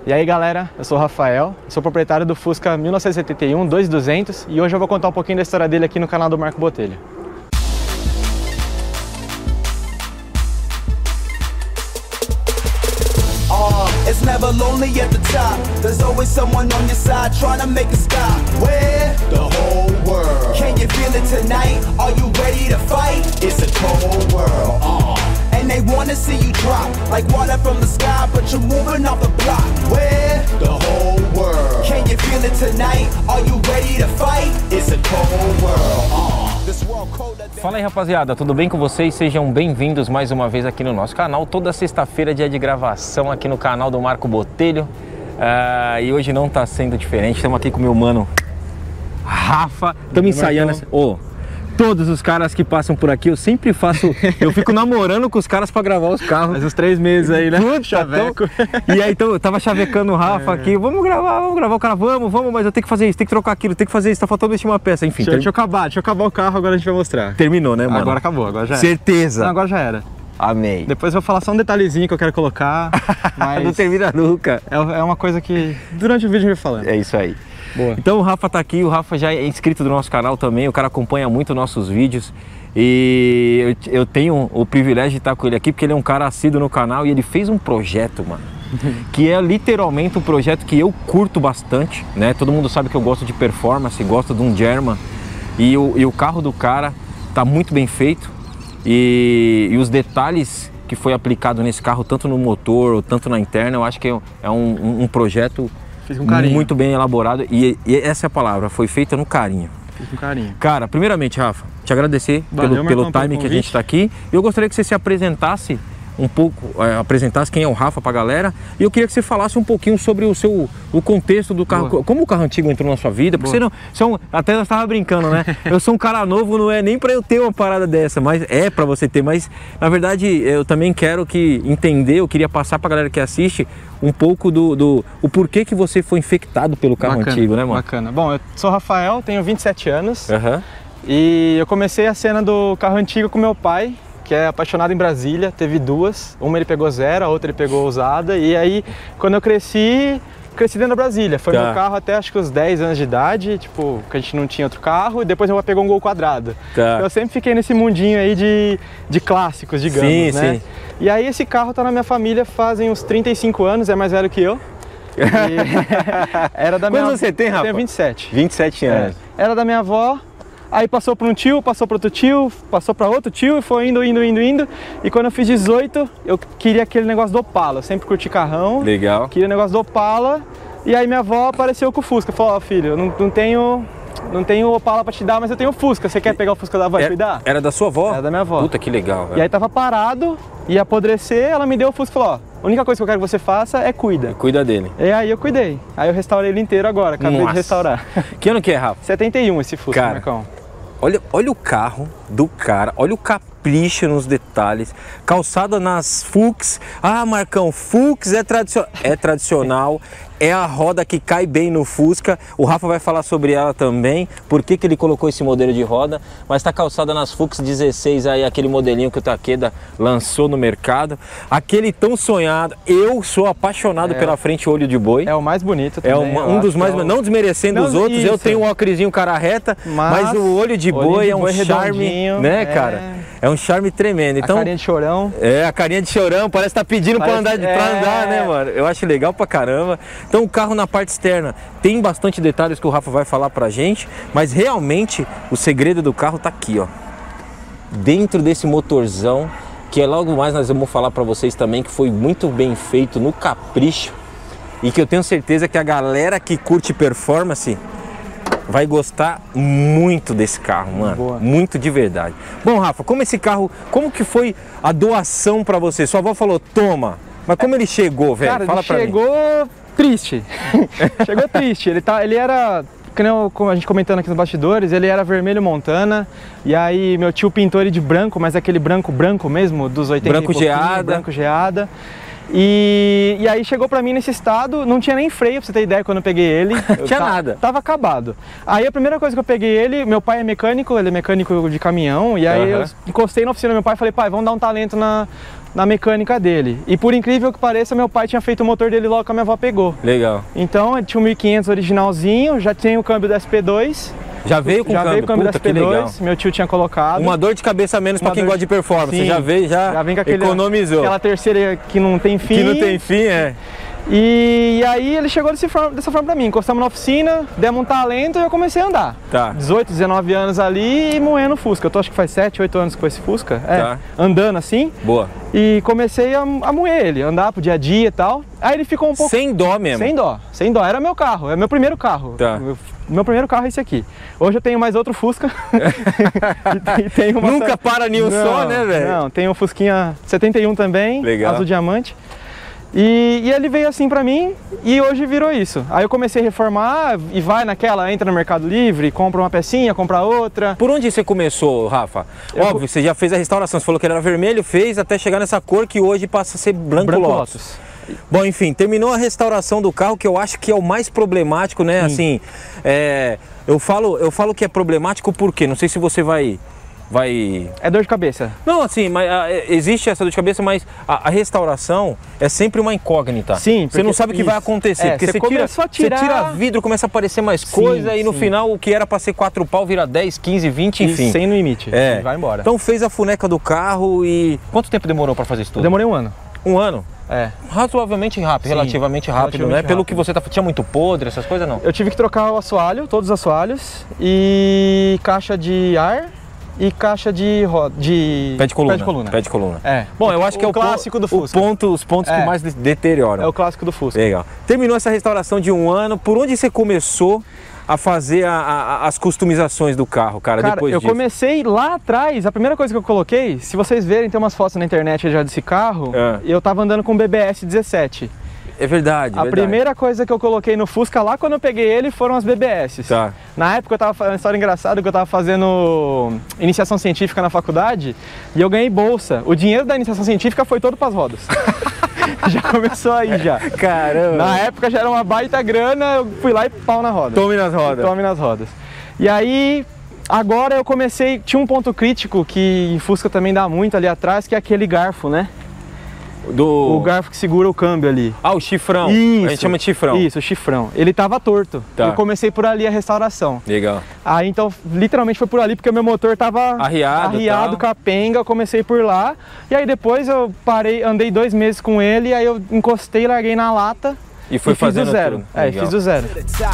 E aí galera, eu sou o Rafael, sou proprietário do Fusca 1971 2200 e hoje eu vou contar um pouquinho da história dele aqui no canal do Marco Botelho. It's never lonely at the top. There's always someone on your side trying to make a stop. Where? The whole world. Can you feel it tonight? Are you ready to fight? It's a cold world. And they wanna see you drop like water from the sky, but you're moving off the block. Where? The whole world. Can you feel it tonight? Are you ready to fight? It's a cold world. Fala aí rapaziada, tudo bem com vocês? Sejam bem-vindos mais uma vez aqui no nosso canal. Toda sexta-feira, dia de gravação aqui no canal do Marco Botelho. E hoje não tá sendo diferente, estamos aqui com o meu mano Rafa. Estamos ensaiando essa... Todos os caras que passam por aqui, eu sempre faço... Eu fico namorando com os caras pra gravar os carros. Faz uns 3 meses aí, né? Chaveco. E aí, então, eu tava chavecando o Rafa aqui. Vamos gravar. O cara, vamos, mas eu tenho que fazer isso, tenho que trocar aquilo, tenho que fazer isso, tá faltando vestir uma peça, enfim. Deixa eu acabar o carro, agora a gente vai mostrar. Terminou, né, mano? Agora acabou, agora já era. Certeza. Não, agora já era. Amei. Depois eu vou falar só um detalhezinho que eu quero colocar, mas... Não termina nunca. É uma coisa que durante o vídeo a gente vai falando. É isso aí. Boa. Então o Rafa tá aqui, o Rafa já é inscrito do nosso canal também, o cara acompanha muito nossos vídeos e eu tenho o privilégio de estar com ele aqui porque ele é um cara assíduo no canal e ele fez um projeto, mano, que é literalmente um projeto que eu curto bastante, né? Todo mundo sabe que eu gosto de performance, gosto de um German e o carro do cara tá muito bem feito e os detalhes que foi aplicado nesse carro, tanto no motor ou tanto na interna, eu acho que é um projeto muito bem elaborado e essa é a palavra, foi feita no carinho. Fiz com carinho. Cara, primeiramente, Rafa, te agradecer pelo timing que a gente está aqui. Eu gostaria que você se apresentasse um pouco, apresentasse quem é o Rafa pra galera. E eu queria que você falasse um pouquinho sobre o contexto do carro. Boa. Como o carro antigo entrou na sua vida, porque até nós tava brincando, né? Eu sou um cara novo, não é nem pra eu ter uma parada dessa, mas é pra você ter. Mas, na verdade, eu também quero eu queria passar pra galera que assiste um pouco o porquê que você foi infectado pelo carro antigo, né, mano? Bacana. Bom, eu sou o Rafael, tenho 27 anos. E eu comecei a cena do carro antigo com meu pai, que é apaixonado em Brasília, teve duas, uma ele pegou zero, a outra ele pegou usada, e aí quando eu cresci dentro da Brasília, foi meu carro até acho que os 10 anos de idade, tipo, que a gente não tinha outro carro, e depois meu pai pegou um Gol quadrado. Eu sempre fiquei nesse mundinho aí de clássicos, digamos, né? Sim. E aí esse carro tá na minha família fazem uns 35 anos, é mais velho que eu. Era da minha... Quantos você tem, Rafa? Eu tenho 27. 27 anos. Era da minha avó. Aí passou para um tio, passou para outro tio, passou para outro tio e foi indo. E quando eu fiz 18, eu queria aquele negócio do Opala. Eu sempre curti carrão. Legal. Queria o negócio do Opala. E aí minha avó apareceu com o Fusca. Falou, filho, eu não tenho Opala para te dar, mas eu tenho o Fusca. Você quer pegar o Fusca da avó e cuidar? Era da sua avó? Era da minha avó. Puta, que legal, velho. E aí tava parado, ia apodrecer, ela me deu o Fusca e falou, a única coisa que eu quero que você faça é cuida. Cuida dele. E aí eu cuidei. Aí eu restaurei ele inteiro agora, acabei de restaurar. Que ano que é, Rafa? 71 esse Fusca, cara, Marcão. Olha o carro do cara, olha o capricho nos detalhes, calçada nas Fuchs. Ah, Marcão, Fuchs é tradicional, é a roda que cai bem no Fusca. O Rafa vai falar sobre ela também, por que ele colocou esse modelo de roda, mas está calçada nas Fuchs 16, aí aquele modelinho que o Takeda lançou no mercado. Aquele tão sonhado, eu sou apaixonado pela frente olho de boi. É o mais bonito também. É um dos mais, não desmerecendo os outros, eu tenho um óculosinho cara reta, mas o olho de boi é um charme, né, cara? É um charme tremendo. Então, a carinha de chorão. É, a carinha de chorão, parece que tá pedindo pra andar, né, mano? Eu acho legal pra caramba. Então o carro na parte externa tem bastante detalhes que o Rafa vai falar pra gente, mas realmente o segredo do carro tá aqui, ó. Dentro desse motorzão, que é logo mais nós vamos falar pra vocês também, que foi muito bem feito no capricho e que eu tenho certeza que a galera que curte performance vai gostar muito desse carro, mano. Boa. Muito de verdade. Bom, Rafa, como que foi a doação pra você? Sua avó falou, toma, mas como ele chegou, velho? Cara, fala pra mim. Chegou triste. Chegou triste. Ele era, como a gente comentando aqui nos bastidores, ele era vermelho Montana. E aí meu tio pintou ele de branco, mas aquele branco mesmo, dos 80 branco geada. Branco geada. E aí chegou pra mim nesse estado, não tinha nem freio, pra você ter ideia, quando eu peguei ele. Tinha nada. Tava acabado. Aí a primeira coisa que eu peguei ele, meu pai é mecânico, ele é mecânico de caminhão, e aí eu encostei na oficina do meu pai e falei, pai, vamos dar um talento na mecânica dele. E por incrível que pareça, meu pai tinha feito o motor dele logo que a minha avó pegou. Legal. Então, tinha um 1500 originalzinho, já tinha o câmbio da SP2. Já veio com o câmbio? Já veio o câmbio da Puta, SP2, meu tio tinha colocado. Uma dor de cabeça a menos pra quem gosta de performance. Sim, já veio, já vem com economizou. Aquela terceira que não tem fim. Que não tem fim, é. E aí ele chegou dessa forma pra mim, encostamos na oficina, demos um talento e eu comecei a andar. Tá. 18, 19 anos ali e moendo Fusca. Eu tô, acho que faz 7, 8 anos com esse Fusca. Tá. Andando assim. Boa. E comecei a moer ele, andar pro dia a dia e tal. Aí ele ficou um pouco... Sem dó mesmo? Sem dó, sem dó. Era meu carro, é meu primeiro carro. Tá. Meu primeiro carro é esse aqui. Hoje eu tenho mais outro Fusca. e tenho uma... Nunca para nenhum só, né, velho? Não, tem um Fusquinha 71 também, legal. Azul diamante. E ele veio assim pra mim e hoje virou isso. Aí eu comecei a reformar e vai naquela, entra no Mercado Livre, compra uma pecinha, compra outra. Por onde você começou, Rafa? Óbvio, você já fez a restauração, você falou que ele era vermelho, fez até chegar nessa cor que hoje passa a ser branco Lotus. Bom, enfim, terminou a restauração do carro, que eu acho que é o mais problemático, né? Assim, eu falo que é problemático porque, não sei se você vai... É dor de cabeça. Não, assim, mas existe essa dor de cabeça, mas a restauração é sempre uma incógnita. Sim, você não sabe o que vai acontecer. Porque você tira vidro, começa a aparecer mais coisa e no final o que era para ser 4 pau vira 10, 15, 20, enfim. Sem limite, vai embora. Então fez a funeca do carro e... Quanto tempo demorou para fazer isso tudo? Eu demorei 1 ano. 1 ano? É. Razoavelmente rápido, relativamente rápido, né? Pelo que você tinha muito podre, essas coisas não? Eu tive que trocar o assoalho, todos os assoalhos e caixa de ar. E caixa de pé de coluna. Pé de coluna. É. Bom, eu acho que é o clássico do Fusca. Os pontos que mais deterioram. É o clássico do Fusca. Legal. Terminou essa restauração de 1 ano. Por onde você começou a fazer as customizações do carro, cara, depois disso? Eu comecei lá atrás. A primeira coisa que eu coloquei, se vocês verem, tem umas fotos na internet já desse carro. Eu tava andando com o BBS 17. É verdade, A primeira coisa que eu coloquei no Fusca lá quando eu peguei ele foram as BBS. Tá. Na época eu tava fazendo uma história engraçada que eu tava fazendo iniciação científica na faculdade e eu ganhei bolsa. O dinheiro da iniciação científica foi todo para as rodas. Já começou aí já. Caramba. Na época já era uma baita grana, eu fui lá e pau na roda. Tome nas rodas. Tome nas rodas. E aí, agora eu comecei, tinha um ponto crítico que em Fusca também dá muito ali atrás, que é aquele garfo, né? O garfo que segura o câmbio ali. Ah, o chifrão. Isso. A gente chama de chifrão. Isso, o chifrão. Ele tava torto. Tá. Eu comecei por ali a restauração. Legal. Aí então, literalmente foi por ali, porque o meu motor tava arriado, capenga, eu comecei por lá. E aí depois eu parei, andei 2 meses com ele, aí eu encostei, larguei na lata. E foi fazendo zero. Tudo. É, fiz do zero.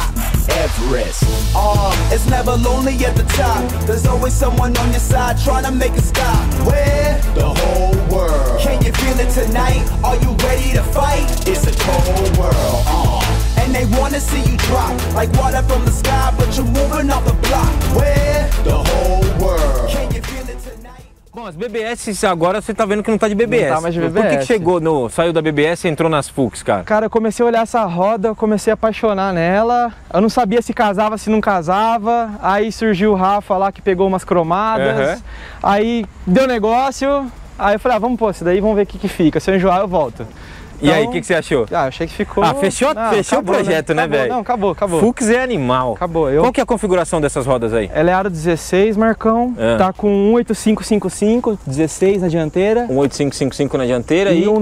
Everest. It's never lonely at the top. There's always someone on your side trying to make a stop. Where? The whole world. Can you feel it tonight? Are you ready to fight? It's a cold world. And they wanna see you drop like water from the sky, but you're moving off the block. Where? The whole world. Can you feel it tonight? Bom, as BBS agora você tá vendo que não tá de BBS. Não tá mais de BBS. Por que chegou, saiu da BBS e entrou nas Fux, cara? Cara, eu comecei a olhar essa roda, eu comecei a apaixonar nela. Eu não sabia se casava, se não casava. Aí surgiu o Rafa lá que pegou umas cromadas. Aí deu negócio. Aí eu falei, vamos pôr isso daí, vamos ver o que fica. Se eu enjoar, eu volto. E aí, o que você achou? Achei que ficou... fechou o projeto, né, velho? Não, acabou. Fux é animal. Acabou. Qual que é a configuração dessas rodas aí? Ela é aro 16, Marcão. Tá com 18555, 16 na dianteira. 18555 na dianteira e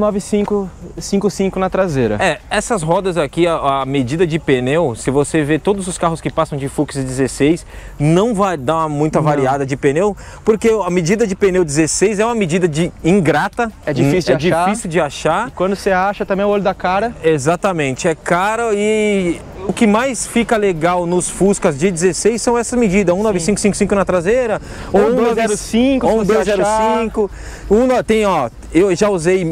19555 na traseira. Essas rodas aqui, a medida de pneu, se você ver todos os carros que passam de Fux 16, não vai dar muita variada de pneu, porque a medida de pneu 16 é uma medida ingrata. É difícil de achar. E quando você acha também o olho da cara. Exatamente, é caro e o que mais fica legal nos Fuscas de 16 são essas medidas, 19555 na traseira, ou 205, ou 205. Tem, eu já usei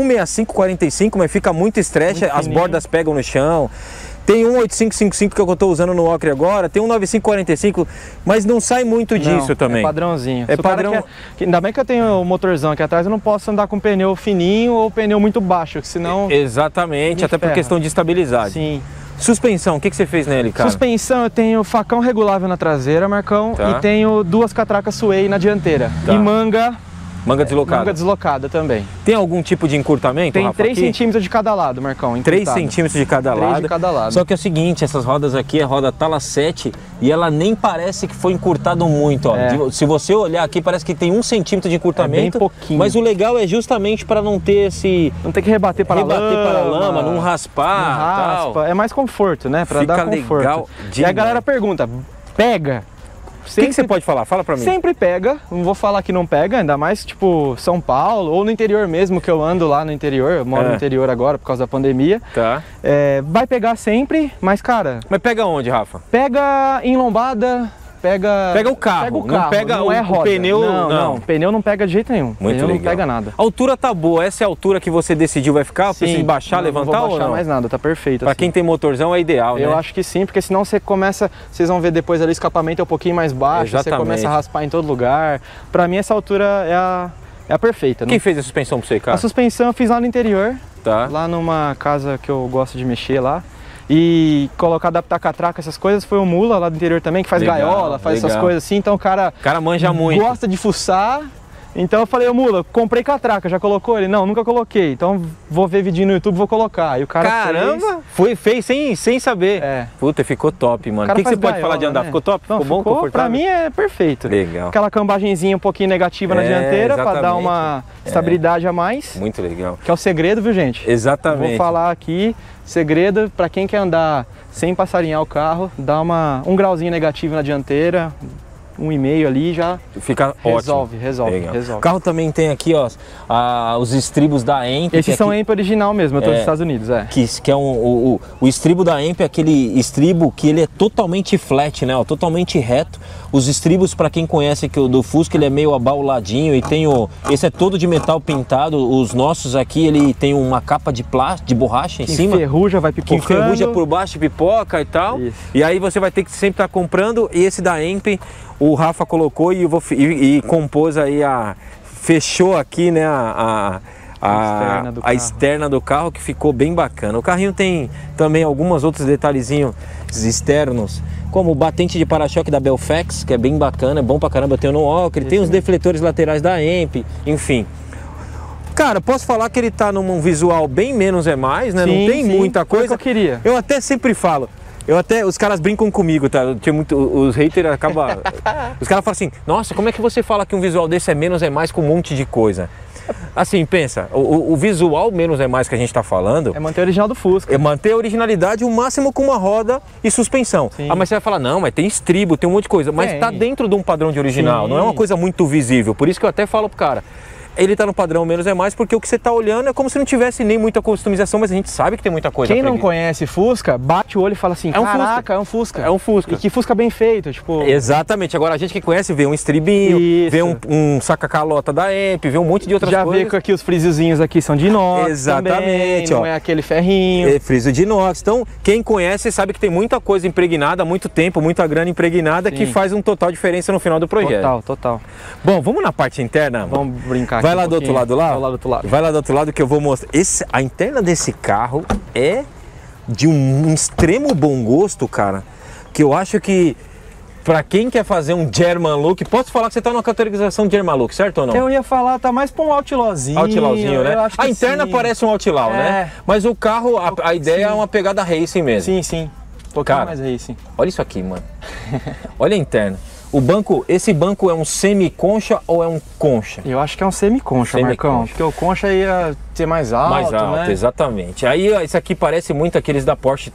16545, mas fica muito stretch, as bordas pegam no chão. Tem 18555 que eu estou usando no Ocre agora, tem 19545, mas não sai muito disso também. É padrãozinho. É padrão. Ainda bem que eu tenho o motorzão aqui atrás, eu não posso andar com pneu fininho ou pneu muito baixo, senão... Exatamente, até por questão de estabilidade. Sim. Suspensão, o que você fez nele, cara? Suspensão, eu tenho facão regulável na traseira, Marcão, e tenho 2 catracas Sway na dianteira. E manga Manga deslocada? Manga deslocada também. Tem algum tipo de encurtamento, Tem Rafa, 3 aqui? centímetros de cada lado, Marcão. 3 centímetros de cada 3 lado. de cada lado. Só que é o seguinte, essas rodas aqui é roda Tala 7 e ela nem parece que foi encurtado muito, ó. Se você olhar aqui, parece que tem 1 centímetro de encurtamento. É bem pouquinho. Mas o legal é justamente para não ter esse... Não tem que rebater para a lama, não raspar, não raspa. tal. É mais conforto, né? Para Fica dar conforto. legal E a galera pergunta, pega? O que você pode falar? Fala pra mim. Sempre pega, não vou falar que não pega, ainda mais tipo São Paulo ou no interior mesmo, que eu ando lá no interior, eu moro no interior agora por causa da pandemia. Tá. Vai pegar sempre, mas cara... Mas pega onde, Rafa? Pega em lombada, pega o carro, pega o não pega não é roda. pneu, não, pneu não pega de jeito nenhum. Muito pneu legal. Não pega nada. A altura tá boa, essa é a altura que você decidiu vai ficar? Sim, Precisa baixar, levantar não vou baixar ou não? mais nada, tá perfeito. Pra quem tem motorzão é ideal, né? Eu acho que sim, porque senão você começa, vocês vão ver depois ali o escapamento é um pouquinho mais baixo, você começa a raspar em todo lugar. Pra mim essa altura é a perfeita. Quem fez a suspensão pra você, cara? A suspensão eu fiz lá no interior, tá. Lá numa casa que eu gosto de mexer lá. E colocar, adaptar catraca, essas coisas, foi o Mula lá do interior também, que faz gaiola, faz essas coisas assim, então o cara manja muito. Gosta de fuçar. Então eu falei, ô Mula, comprei catraca, já colocou? Ele, não, nunca coloquei, então vou ver vídeo no YouTube, vou colocar. E o cara fez sem saber. Puta, ficou top, mano. O que você pode falar de andar? Né? Ficou top? Não, ficou bom, confortável? Pra mim é perfeito. Legal. Aquela cambagenzinha um pouquinho negativa na dianteira, pra dar uma estabilidade a mais. Muito legal. Que é o segredo, viu, gente? Exatamente. Vou falar aqui, segredo, pra quem quer andar sem passarinhar o carro, dá um grauzinho negativo na dianteira, 1,5 ali já fica resolve. O carro também tem aqui, ó, os estribos da EMP. Esses são EMP original mesmo, eu tô dos Estados Unidos, Que é o estribo da EMP, aquele estribo que ele é totalmente flat, né, ó, totalmente reto. Os estribos, para quem conhece que o do Fusca, ele é meio abauladinho e tem esse é todo de metal pintado. Os nossos aqui, ele tem uma capa de plástico, de borracha em cima. Enferruja, vai pipocando. Que enferruja por baixo, pipoca e tal. Isso. E aí você vai ter que sempre estar comprando. E esse da EMP, o Rafa colocou e compôs aí fechou aqui, né, a externa do carro, que ficou bem bacana. O carrinho tem também alguns outros detalhezinhos externos, como o batente de para-choque da Belfax, que é bem bacana, é bom pra caramba, tem no Walker, tem os defletores laterais da EMP, enfim. Cara, posso falar que ele tá num visual bem menos é mais, né? Sim, não tem muita coisa. Que eu queria. Eu até sempre falo, os caras brincam comigo, tá? Os haters acabam... Os caras falam assim, nossa, como é que você fala que um visual desse é menos é mais com um monte de coisa? Assim, pensa, o visual menos é mais que a gente tá falando... É manter o original do Fusca. É manter a originalidade o máximo com uma roda e suspensão. Sim. Mas você vai falar, não, mas tem estribo, tem um monte de coisa. Mas tá dentro de um padrão de original, sim, não é uma coisa muito visível. Por isso que eu até falo pro cara... Ele tá no padrão menos é mais, porque o que você tá olhando é como se não tivesse nem muita customização, mas a gente sabe que tem muita coisa. Quem não conhece Fusca, bate o olho e fala assim, caraca, é um Fusca. É um Fusca. E que Fusca bem feito, tipo... Exatamente. Agora a gente que conhece vê um estribinho, vê um saca-calota da EMP, vê um monte de outras coisas. Já vê que aqui os frisozinhos aqui são de inox. Exatamente. Também, não é aquele ferrinho. É friso de inox. Então, quem conhece sabe que tem muita coisa impregnada, muito tempo, muita grana impregnada, que faz um total diferença no final do projeto. Total. Bom, vamos na parte interna? Vamos brincar aqui. Vai lá do outro lado lá? Vai lá do outro lado. Vai lá do outro lado que eu vou mostrar. A interna desse carro é de um extremo bom gosto, cara, que eu acho que pra quem quer fazer um German look, posso falar que você tá numa categorização de German look, certo ou não? Eu ia falar, tá mais pra um Outlawzinho. Outlawzinho, né? A interna parece um Outlaw, né? Mas o carro, a ideia é uma pegada racing mesmo. Sim. Um pouquinho mais racing. Olha isso aqui, mano. Olha a interna. Esse banco é um semi-concha ou é um concha? Eu acho que é um semi-concha, Marcão. Porque o concha ia ser mais alto, né? Exatamente. Aí esse aqui parece muito aqueles da Porsche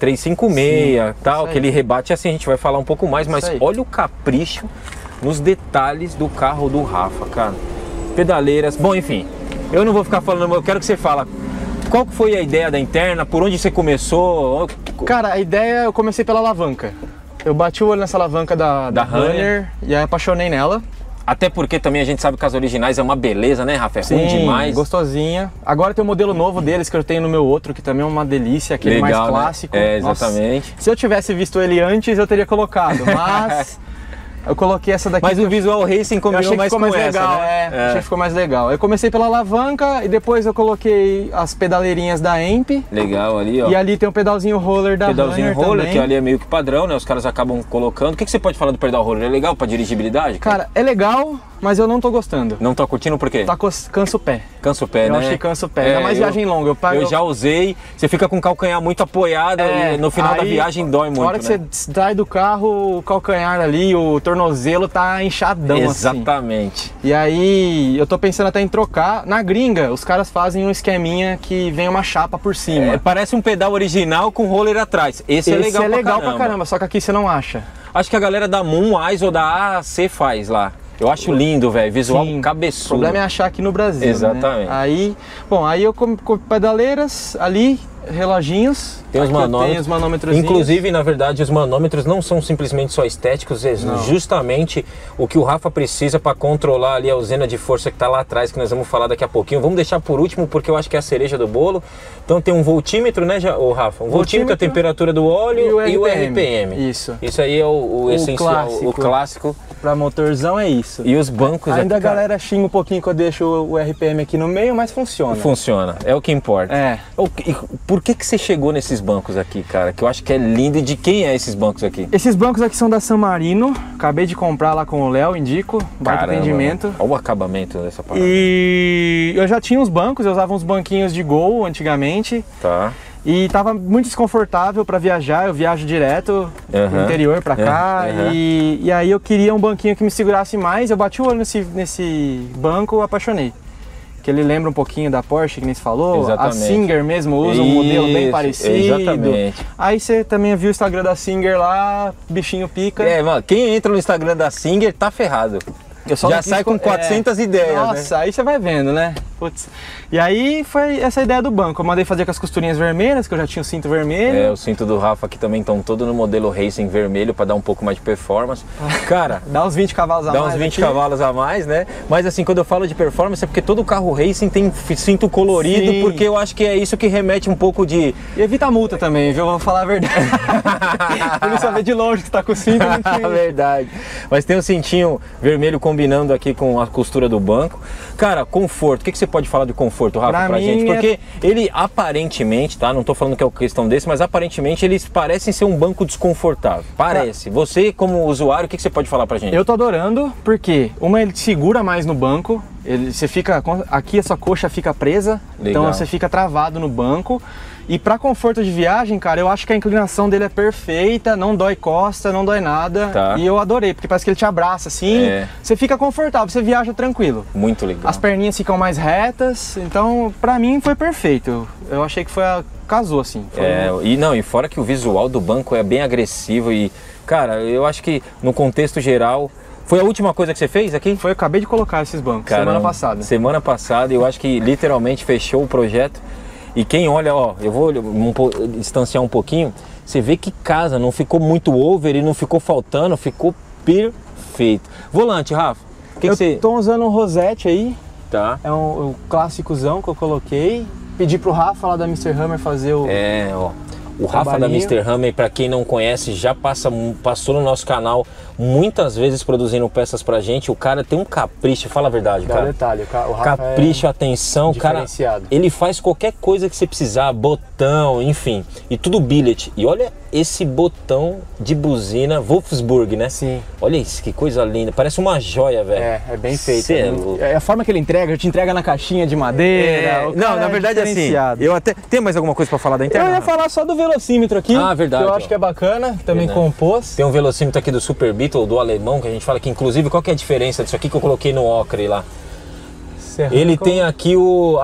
356, tal, aquele rebate assim, a gente vai falar um pouco mais, mas olha o capricho nos detalhes do carro do Rafa, cara. Pedaleiras, bom, enfim, eu não vou ficar falando, eu quero que você fala. Qual foi a ideia da interna? Por onde você começou? Cara, a ideia, eu comecei pela alavanca. Eu bati o olho nessa alavanca da Runner e aí apaixonei nela. Até porque também a gente sabe que as originais é uma beleza, né, Rafa? É ruim demais. Gostosinha. Agora tem o modelo novo deles que eu tenho no meu outro, que também é uma delícia, aquele mais clássico. Né? Exatamente. Nossa, se eu tivesse visto ele antes, eu teria colocado, mas... Eu coloquei essa daqui. Mas o visual racing combinou mais com essa, legal, né? Achei que ficou mais legal. Eu comecei pela alavanca e depois eu coloquei as pedaleirinhas da EMP. Legal ali, ó. E ali tem o pedalzinho roller da Runner também. Que ali é meio que padrão, né? Os caras acabam colocando. O que você pode falar do pedal roller? É legal pra dirigibilidade? Cara, é legal, mas eu não tô gostando. Não tô curtindo por quê? Cansa o pé. Cansa o pé, né? Eu acho que cansa o pé. Ainda mais viagem longa. Eu já usei, você fica com o calcanhar muito apoiado e no final da viagem dói muito, na hora que você sai do carro, o calcanhar ali, o tornozelo tá inchadão. Exatamente. Assim. E aí, eu tô pensando até em trocar. Na gringa, os caras fazem um esqueminha que vem uma chapa por cima. Parece um pedal original com roller atrás. Esse é legal pra caramba, só que aqui você não acha. Acho que a galera da Moon Eyes ou da AAC faz lá. Eu acho lindo, velho, visual cabeçudo. O problema é achar aqui no Brasil. Exatamente. Né? Aí eu com pedaleiras ali, reloginhos. Tem os manômetros. Inclusive, na verdade, os manômetros não são simplesmente só estéticos, é justamente o que o Rafa precisa para controlar ali a usina de força que está lá atrás, que nós vamos falar daqui a pouquinho. Vamos deixar por último, porque eu acho que é a cereja do bolo. Então tem um voltímetro, né, Rafa? Um voltímetro, a temperatura do óleo e o RPM. Isso. Isso aí é o essencial, o clássico. Para motorzão é isso. E os bancos... Ainda a galera xinga um pouquinho que eu deixo o RPM aqui no meio, mas funciona. Funciona, é o que importa. Por que você chegou nesses bancos aqui, cara? Que eu acho que é lindo. E de quem é esses bancos aqui? Esses bancos aqui são da San Marino. Acabei de comprar lá com o Léo, indico. Baita atendimento. Olha o acabamento dessa parada. E eu já tinha uns bancos, eu usava uns banquinhos de Gol antigamente. Tá. E tava muito desconfortável para viajar, eu viajo direto do interior para cá. E aí eu queria um banquinho que me segurasse mais. Eu bati o olho nesse banco, apaixonei. Que ele lembra um pouquinho da Porsche, que nem você falou. Exatamente. A Singer mesmo usa um modelo bem parecido. Exatamente. Aí você também viu o Instagram da Singer lá, bichinho pica. Mano, quem entra no Instagram da Singer tá ferrado. Já sai com 400 ideias, Nossa, né? aí você vai vendo, né? Putz. E aí foi essa ideia do banco. Eu mandei fazer com as costurinhas vermelhas, que eu já tinha o cinto vermelho. O cinto do Rafa aqui também estão todo no modelo Racing vermelho para dar um pouco mais de performance. Cara, dá uns 20 cavalos a mais. Dá uns 20 cavalos a mais, né? Mas assim, quando eu falo de performance é porque todo carro Racing tem cinto colorido, porque eu acho que é isso que remete um pouco de... E evita a multa também, viu? Vou falar a verdade. Por isso saber de longe que você tá com o cinto. Verdade. Mas tem um cintinho vermelho combinando aqui com a costura do banco. Cara, conforto. O que você pode falar de conforto, Rafa, pra gente? Porque ele aparentemente, tá? Não tô falando que é questão desse, mas aparentemente eles parecem ser um banco desconfortável. Parece. Você, como usuário, o que você pode falar pra gente? Eu tô adorando, porque ele segura mais no banco. Você fica... Aqui a sua coxa fica presa. Legal. Então você fica travado no banco. E para conforto de viagem, cara, eu acho que a inclinação dele é perfeita, não dói costa, não dói nada. Tá. E eu adorei, porque parece que ele te abraça assim, você fica confortável, você viaja tranquilo. Muito legal. As perninhas ficam mais retas, então pra mim foi perfeito. Eu achei que casou assim. E fora que o visual do banco é bem agressivo e, cara, eu acho que no contexto geral... Foi a última coisa que você fez aqui? Eu acabei de colocar esses bancos, semana passada. Semana passada, eu acho que literalmente fechou o projeto. E quem olha, eu vou distanciar um pouquinho, você vê que casa, não ficou muito over e não ficou faltando, ficou perfeito. Volante, Rafa, eu tô usando um Rosette aí, tá? É um clássicozão que eu coloquei. Pedi pro Rafa lá da Mr. Hammer fazer o... O Rafa da Mr. Hammer, para quem não conhece, já passou no nosso canal muitas vezes produzindo peças pra gente. O cara tem um capricho, fala a verdade, cara. Detalhe, o Rafa capricho, atenção, cara. Ele faz qualquer coisa que você precisar, botão, enfim. E tudo billet. E olha esse botão de buzina Wolfsburg, né? Sim. Olha isso, que coisa linda. Parece uma joia, velho. É bem feito. A forma que ele te entrega na caixinha de madeira. Não, na verdade é assim. Eu até... Tem mais alguma coisa pra falar da interna? Eu ia falar só do velocímetro aqui. Verdade. Que eu acho que é bacana, também compôs. Tem um velocímetro aqui do Super Beetle, do alemão, que a gente fala que inclusive, qual que é a diferença disso aqui que eu coloquei no ocre lá? Ele tem aqui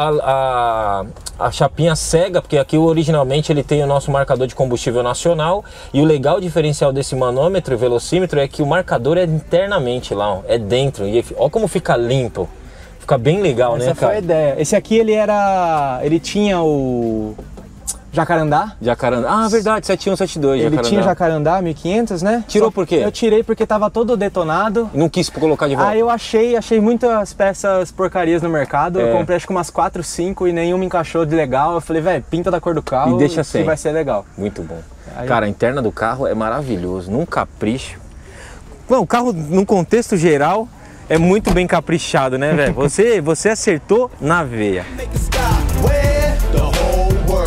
a chapinha cega, porque aqui originalmente ele tem o nosso marcador de combustível nacional. E o legal diferencial desse manômetro e velocímetro é que o marcador é internamente lá, ó, é dentro. E olha como fica limpo. Fica bem legal, né, cara? Essa foi a ideia. Esse aqui ele tinha o Jacarandá. Verdade, 7172 Ele tinha Jacarandá 1500, né? Tirou por quê? Eu tirei porque tava todo detonado. Não quis colocar de volta? Aí eu achei muitas peças porcarias no mercado. Eu comprei acho que umas 4, 5 e nenhuma encaixou de legal. Eu falei, velho, pinta da cor do carro e deixa assim. Que vai ser legal. Muito bom. Cara, a interna do carro é maravilhoso, num capricho. Bom, o carro, num contexto geral, é muito bem caprichado, né, velho? Você acertou na veia.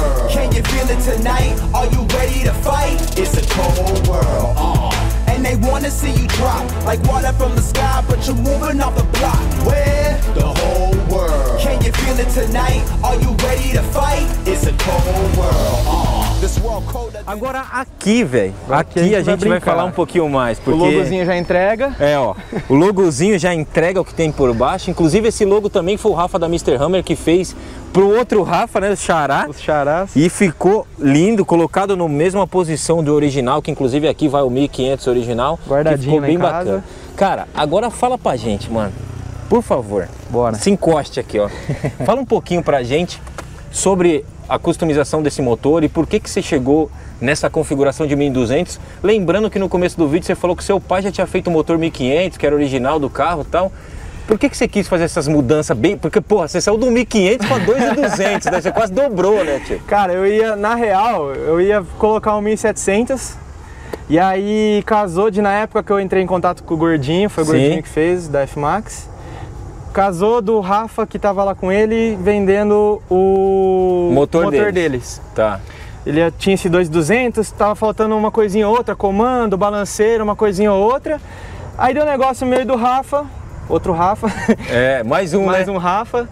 Tonight, are you ready to fight? It's a cold world, and they want wanna see you drop like water from the sky, but you're moving off the block. Where? The whole world. Can you feel it tonight? Are you ready to fight? It's a cold world. This world colder. Agora aqui, velho, aqui a gente vai falar um pouquinho mais, porque... O logozinho já entrega. É, ó, o logozinho já entrega o que tem por baixo. Inclusive esse logo também foi o Rafa da Mr. Hammer que fez pro outro Rafa, né, o Xará. Os Xarás. E ficou lindo, colocado na mesma posição do original, que inclusive aqui vai o 1500 original. Guardadinho, ficou bem em casa. bacana. Cara, agora fala pra gente, mano, por favor. Bora. Se encoste aqui, ó. Fala um pouquinho pra gente sobre a customização desse motor e por que você chegou nessa configuração de 1200. Lembrando que no começo do vídeo você falou que seu pai já tinha feito o motor 1500, que era original do carro e tal. Por que você quis fazer essas mudanças bem... Porque, porra, você saiu do 1500 para 2200, né? Você quase dobrou, né, tio? Cara, eu ia, na real, eu ia colocar um 1700. E aí casou na época que eu entrei em contato com o Gordinho, foi o Gordinho que fez, da F-Max. Casou do Rafa, que tava lá com ele, vendendo o motor deles. Tá. Ele tinha esse 2200, tava faltando uma coisinha ou outra, comando, balanceiro, uma coisinha ou outra. Aí deu um negócio meio do Rafa, outro Rafa. É, mais um, mais né? um Rafa.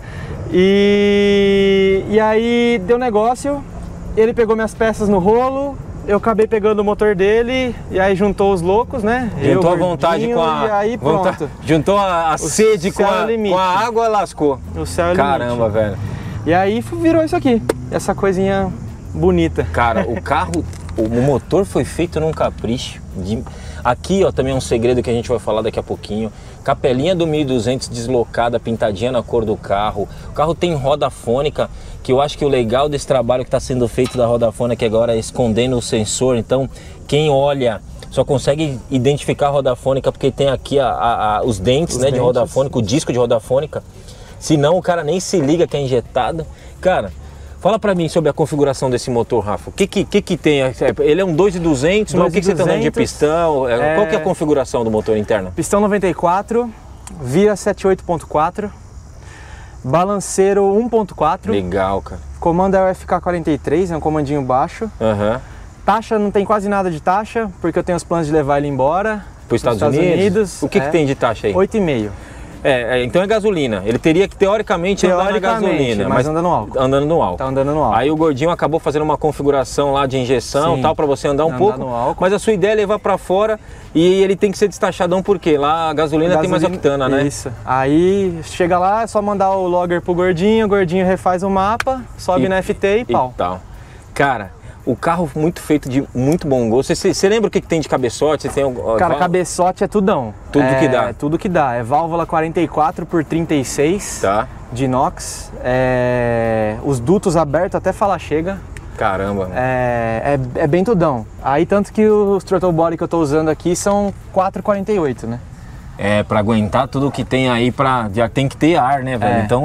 E aí deu negócio, ele pegou minhas peças no rolo, eu acabei pegando o motor dele e aí juntou os loucos, né? Juntou a vontade com a... E aí pronto. Juntou a sede com a água, lascou. O céu é Caramba, limite. velho. E aí virou isso aqui, essa coisinha bonita. Cara, o carro, o motor foi feito num capricho. Aqui, ó, também é um segredo que a gente vai falar daqui a pouquinho. Capelinha do 1200 deslocada, pintadinha na cor do carro. O carro tem roda fônica, que eu acho que o legal desse trabalho que está sendo feito da roda fônica agora é escondendo o sensor. Então, quem olha só consegue identificar a roda fônica porque tem aqui os dentes, né, de roda fônica, o disco de roda fônica. Senão o cara nem se liga que é injetado. Cara, fala pra mim sobre a configuração desse motor, Rafa. O que tem? Ele é um 2.200, mas o que você tá dando de pistão? Qual que é a configuração do motor interno? Pistão 94, via 78.4, balanceiro 1.4. Legal, cara. Comando é o FK43, é um comandinho baixo. Taxa, não tem quase nada de taxa, porque eu tenho os planos de levar ele embora. Para os Estados Unidos? O que tem de taxa aí? 8,5. Então é gasolina. Ele teria que teoricamente andar na gasolina, mas anda no álcool. Andando no álcool. Tá andando no álcool. Aí o Gordinho acabou fazendo uma configuração lá de injeção e tal, para você andar um pouco. No álcool. Mas a sua ideia é levar para fora e ele tem que ser destachadão porque lá a gasolina tem mais octana, né? Isso. Aí chega lá, é só mandar o logger pro Gordinho, o Gordinho refaz o mapa, sobe na FT e pau. Cara, o carro muito feito de muito bom gosto. Você lembra o que tem de cabeçote? Você tem Cara, cabeçote é tudão. Tudo que dá. É tudo que dá. É válvula 44 por 36 de inox. Os dutos abertos até falar chega. Caramba. É bem tudão. Aí tanto que os throttle body que eu tô usando aqui são 4,48, né? Pra aguentar tudo que tem aí, já tem que ter ar, né, velho? Então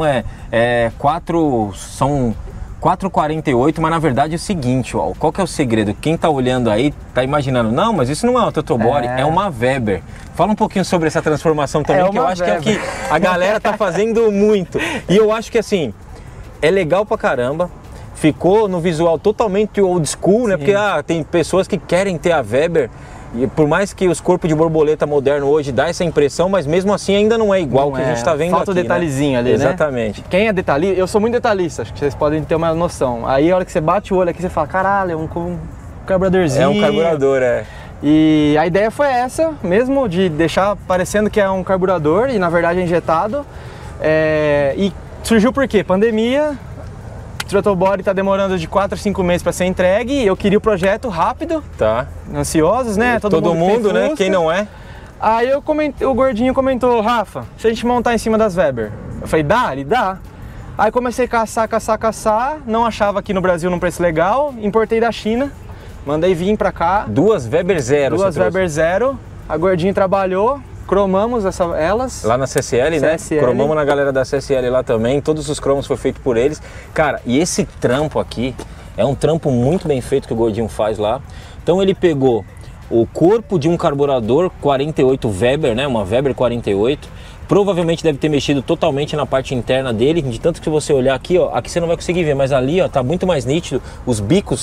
são 4,48, mas na verdade é o seguinte, ó, qual que é o segredo? Quem tá olhando aí tá imaginando, não, mas isso não é uma throttle body, é uma Weber. Fala um pouquinho sobre essa transformação também, que eu acho Weber. Que é o que a galera tá fazendo muito. E eu acho que assim, é legal pra caramba, ficou no visual totalmente old school, né? Porque tem pessoas que querem ter a Weber, e por mais que os corpos de borboleta moderno hoje dá essa impressão, mas mesmo assim ainda não é igual o que a gente está vendo aqui. Falta o detalhezinho ali, né? Exatamente. Quem é detalhista, eu sou muito detalhista, acho que vocês podem ter uma noção. Aí a hora que você bate o olho aqui, você fala, caralho, é um carburadorzinho. É um carburador, E a ideia foi essa mesmo, de deixar parecendo que é um carburador e na verdade é injetado. E surgiu por quê? Pandemia. Throttle body tá demorando de 4 a 5 meses para ser entregue e eu queria o projeto rápido. Ansiosos, né? Todo mundo, né? Quem não é? Aí o Gordinho comentou, Rafa, se a gente montar em cima das Weber. Eu falei, dá? Ele dá. Aí comecei a caçar, não achava aqui no Brasil num preço legal, importei da China, mandei vir pra cá. Duas Weber Zero. Duas Weber Zero, a Gordinho trabalhou. Cromamos elas. Lá na CSL, né? Cromamos na galera da CSL lá também. Todos os cromos foi feito por eles. Cara, e esse trampo aqui é um trampo muito bem feito que o Gordinho faz lá. Então ele pegou o corpo de um carburador 48 Weber, né? Uma Weber 48. Provavelmente deve ter mexido totalmente na parte interna dele. De tanto que você olhar aqui, ó, aqui você não vai conseguir ver, mas ali, ó, tá muito mais nítido os bicos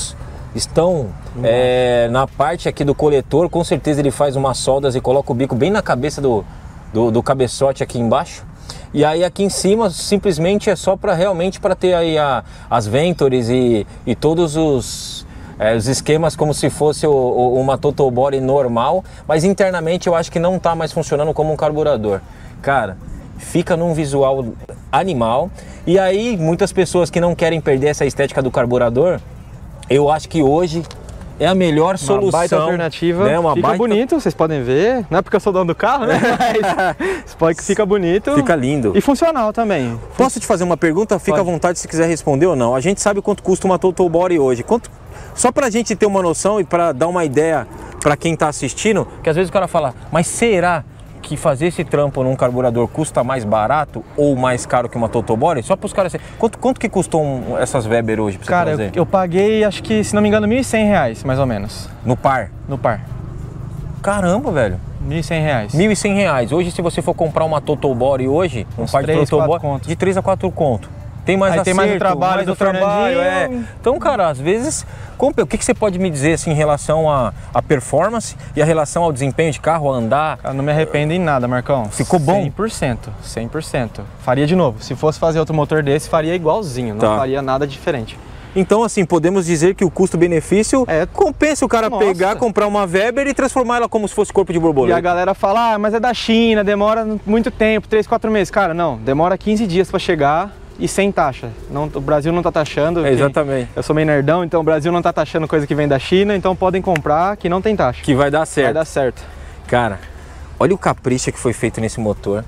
estão na parte aqui do coletor. Com certeza ele faz umas soldas e coloca o bico bem na cabeça do cabeçote aqui embaixo. E aí aqui em cima simplesmente é só para realmente para ter aí as Ventures e todos os esquemas como se fosse uma Total Body normal, mas internamente eu acho que não está mais funcionando como um carburador. Cara, fica num visual animal. E aí muitas pessoas que não querem perder essa estética do carburador, eu acho que hoje é a melhor solução. Uma baita alternativa, né? Fica bonito, vocês podem ver. Não é porque eu sou dono do carro, né? Mas fica bonito. Fica lindo. E funcional também. Posso te fazer uma pergunta? Fica à vontade se quiser responder ou não. A gente sabe quanto custa uma Total Body hoje. Só pra gente ter uma noção e pra dar uma ideia pra quem tá assistindo, que às vezes o cara fala, mas será que fazer esse trampo num carburador custa mais barato ou mais caro que uma Total Body? Só para os caras... Quanto que custou essas Weber hoje pra você Cara, trazer? eu paguei, acho que, se não me engano, R$1.100, mais ou menos. No par? No par. Caramba, velho. R$1.100. R$1.100. Hoje, se você for comprar uma Total Body hoje, um par de Total Body, de 3 a 4 conto. Tem mais acerto, tem mais o trabalho mais do Fernandinho. Então, cara, às vezes, o que você pode me dizer assim, em relação à performance e a relação ao desempenho de carro, a andar? Eu não me arrependo em nada, Marcão. Ficou bom? 100%, 100%. Faria de novo. Se fosse fazer outro motor desse, faria igualzinho, não faria nada diferente. Então, assim, podemos dizer que o custo-benefício compensa o cara pegar, comprar uma Weber e transformar ela como se fosse corpo de borboleta. E a galera fala, mas é da China, demora muito tempo, 3, 4 meses. Cara, não, demora 15 dias para chegar. E sem taxa. O Brasil não está taxando. Exatamente. Eu sou meio nerdão, então o Brasil não está taxando coisa que vem da China, então podem comprar que não tem taxa. Que vai dar certo. Vai dar certo. Cara, olha o capricho que foi feito nesse motor.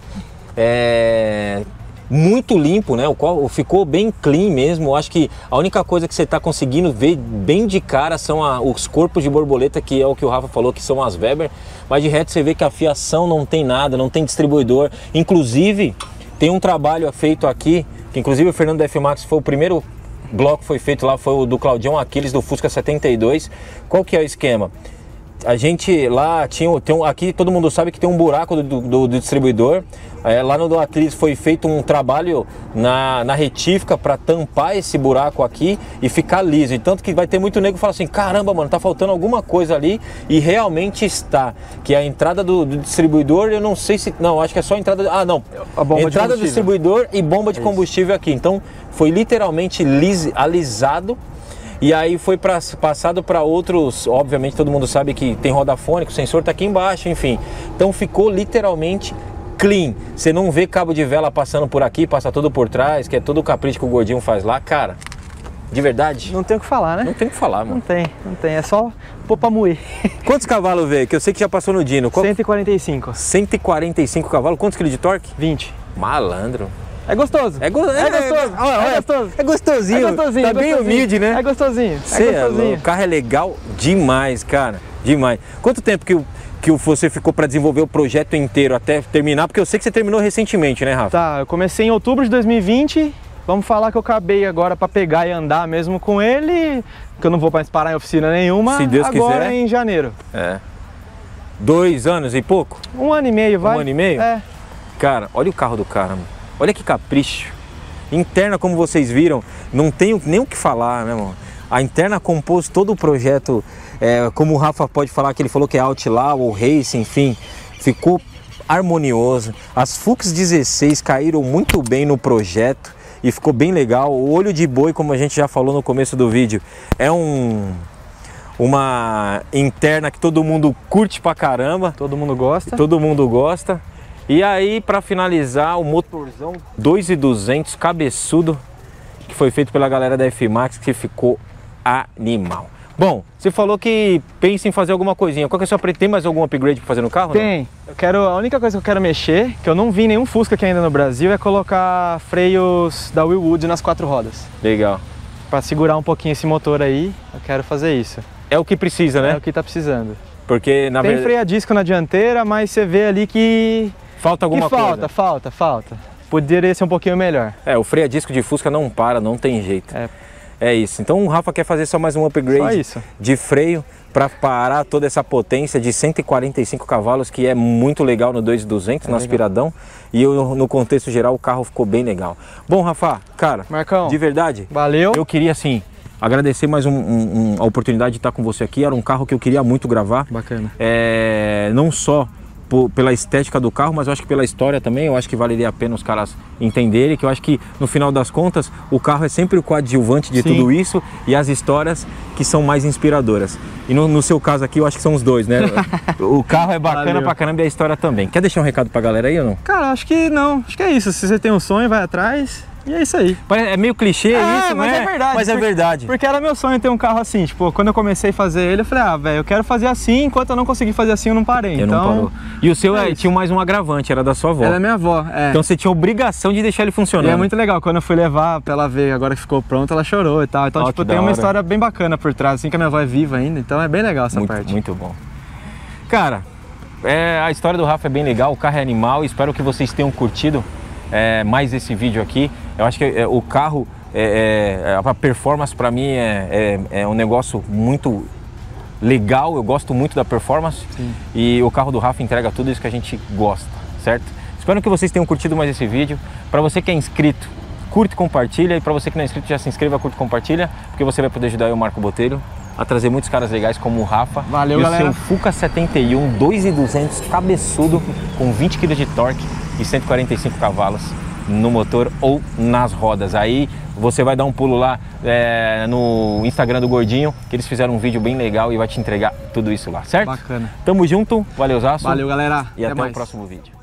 É muito limpo, né? Ficou bem clean mesmo. Eu acho que a única coisa que você está conseguindo ver bem de cara são os corpos de borboleta, que é o que o Rafa falou, que são as Weber. Mas de reto você vê que a fiação não tem nada, não tem distribuidor. Inclusive, tem um trabalho feito aqui, que inclusive o Fernando da F-Max foi o primeiro bloco que foi feito lá, foi o do Claudião Aquiles do Fusca 72. Qual que é o esquema? A gente lá aqui todo mundo sabe que tem um buraco do distribuidor. Lá no do Aquiles foi feito um trabalho na retífica para tampar esse buraco aqui e ficar liso. E tanto que vai ter muito nego que fala assim, caramba, mano, tá faltando alguma coisa ali. E realmente está. Que a entrada do distribuidor, eu não sei se... Não, acho que é só a entrada... Ah, não. A bomba entrada do distribuidor e bomba de combustível aqui. Então foi literalmente alisado. E aí foi passado para outros, obviamente todo mundo sabe que tem roda fônica, o sensor está aqui embaixo, enfim. Então ficou literalmente clean. Você não vê cabo de vela passando por aqui, passa tudo por trás, que é todo o capricho que o Gordinho faz lá. Cara, de verdade... Não tem o que falar, né? Não tem o que falar, mano. Não tem. É só pôr pra moer. Quantos cavalos veio? Que eu sei que já passou no Dino. 145. 145 cavalos. Quantos quilos de torque? 20. Malandro. É gostoso. É gostosinho. É gostosinho. Tá bem humilde, né? É gostosinho. O carro é legal demais, cara. Demais. Quanto tempo que você ficou para desenvolver o projeto inteiro até terminar? Porque eu sei que você terminou recentemente, né, Rafa? Tá, eu comecei em outubro de 2020. Vamos falar que eu acabei agora para pegar e andar mesmo com ele, que eu não vou mais parar em oficina nenhuma. Se Deus quiser. Agora em janeiro. 2 anos e pouco? 1 ano e meio, vai. 1 ano e meio? É. Cara, olha o carro do cara, mano. Olha que capricho. Interna, como vocês viram, não tenho nem o que falar, né, mano? A interna compôs todo o projeto, como o Rafa pode falar, que ele falou que é Outlaw ou Race, enfim, ficou harmonioso. As Fux 16 caíram muito bem no projeto e ficou bem legal. O olho de boi, como a gente já falou no começo do vídeo, é uma interna que todo mundo curte pra caramba. Todo mundo gosta. Todo mundo gosta. E aí, para finalizar, o motorzão 2.200 cabeçudo, que foi feito pela galera da F-Max, que ficou animal. Bom, você falou que pensa em fazer alguma coisinha. Qual que é a sua pretensão? Tem mais algum upgrade para fazer no carro? Tem. A única coisa que eu quero mexer, que eu não vi nenhum Fusca aqui ainda no Brasil, é colocar freios da Willwood nas 4 rodas. Legal. Para segurar um pouquinho esse motor aí, eu quero fazer isso. É o que precisa, né? É o que tá precisando. Porque, na verdade... Tem freio a disco na dianteira, mas você vê ali que... Falta alguma coisa. Falta. Poderia ser um pouquinho melhor. O freio a disco de Fusca não para, não tem jeito. É isso. Então o Rafa quer fazer só mais um upgrade de freio para parar toda essa potência de 145 cavalos, que é muito legal no 2.200, no aspiradão. E no contexto geral o carro ficou bem legal. Bom, Rafa, cara, Marcão, de verdade, valeu. Eu queria assim Agradecer mais a oportunidade de estar com você aqui. Era um carro que eu queria muito gravar. Bacana. Não só pela estética do carro, mas eu acho que pela história também. Eu acho que valeria a pena os caras entenderem, que eu acho que no final das contas o carro é sempre o coadjuvante de tudo isso e as histórias que são mais inspiradoras. E no seu caso aqui eu acho que são os dois, né? O carro é bacana pra caramba e a história também. Quer deixar um recado pra galera aí ou não? Cara, acho que não. Acho que é isso. Se você tem um sonho, vai atrás. E é isso aí. É meio clichê isso, mas é verdade. Mas é verdade. Porque era meu sonho ter um carro assim. Tipo, quando eu comecei a fazer ele, eu falei, velho, eu quero fazer assim. Enquanto eu não consegui fazer assim, eu não parei. Não parou. E o seu tinha mais um agravante, era da sua avó. Era minha avó, Então você tinha obrigação de deixar ele funcionando. E é muito legal. Quando eu fui levar pra ela ver, agora que ficou pronto, ela chorou e tal. Então, tipo, tem uma história bem bacana por trás, assim, que a minha avó é viva ainda. Então é bem legal essa parte. Muito bom. Cara, a história do Rafa é bem legal, o carro é animal. Espero que vocês tenham curtido mais esse vídeo aqui. Eu acho que o carro, a performance para mim é um negócio muito legal. Eu gosto muito da performance. Sim. E o carro do Rafa entrega tudo isso que a gente gosta, certo? Espero que vocês tenham curtido mais esse vídeo. Para você que é inscrito, curte e compartilha. E para você que não é inscrito, já se inscreva, curte e compartilha, porque você vai poder ajudar eu, Marco Botelho, a trazer muitos caras legais como o Rafa. Valeu, e galera. O seu Fuca 71 2.200 cabeçudo com 20 kg de torque e 145 cavalos no motor ou nas rodas. Aí você vai dar um pulo lá no Instagram do Gordinho, que eles fizeram um vídeo bem legal e vai te entregar tudo isso lá, certo? Bacana. Tamo junto, valeu Zaço. Valeu, galera. E até o próximo vídeo.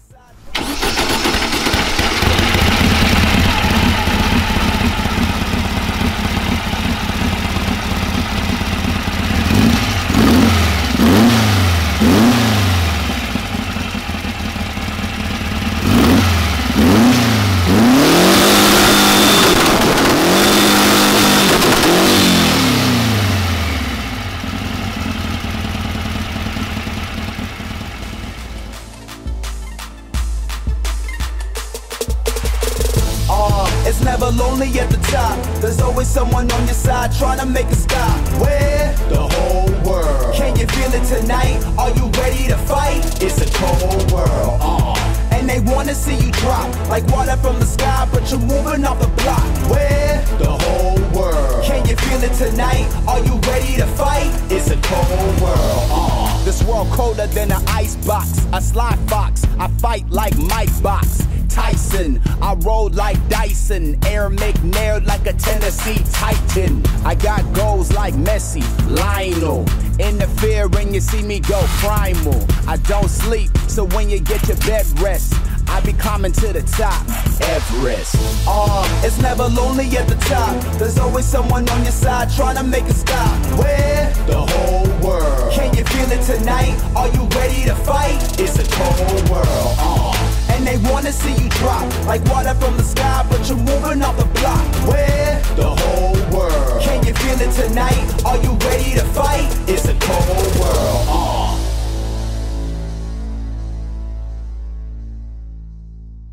It's never lonely at the top. There's always someone on your side trying to make a stop. Where? The whole world. Can you feel it tonight? Are you ready to fight? It's a cold world. And they wanna see you drop like water from the sky, but you're moving off the block. Where? The whole world. Can you feel it tonight? Are you ready to fight? It's a cold world. This world colder than an ice box. A sly fox. I fight like Mike Box Tyson. I roll like Dyson. Air McNair like a Tennessee Titan. I got goals like Messi, Lionel. Interfere when you see me go primal. I don't sleep, so when you get your bed rest, I be climbing to the top, Everest. It's never lonely at the top. There's always someone on your side trying to make a stop. Where? The whole world. Can you feel it tonight? Are you ready to fight? It's a cold world. And they wanna see you drop like water from the sky, but you're moving off the block. Where? The whole world. Can you feel it tonight? Are you ready to fight? It's a cold world.